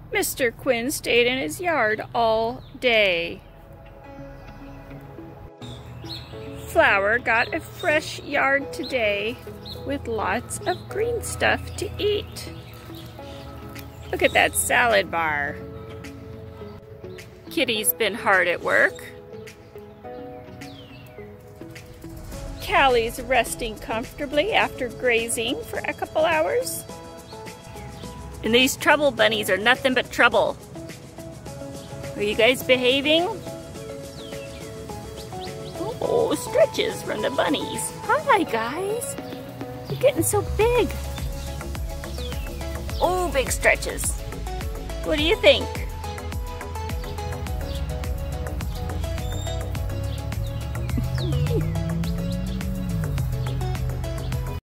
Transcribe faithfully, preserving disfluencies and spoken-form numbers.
Mister Quinn stayed in his yard all day. Flower got a fresh yard today with lots of green stuff to eat. Look at that salad bar. Kitty's been hard at work. Callie's resting comfortably after grazing for a couple hours. And these trouble bunnies are nothing but trouble. Are you guys behaving? Oh, stretches from the bunnies. Hi, guys. You're getting so big. Oh, big stretches. What do you think?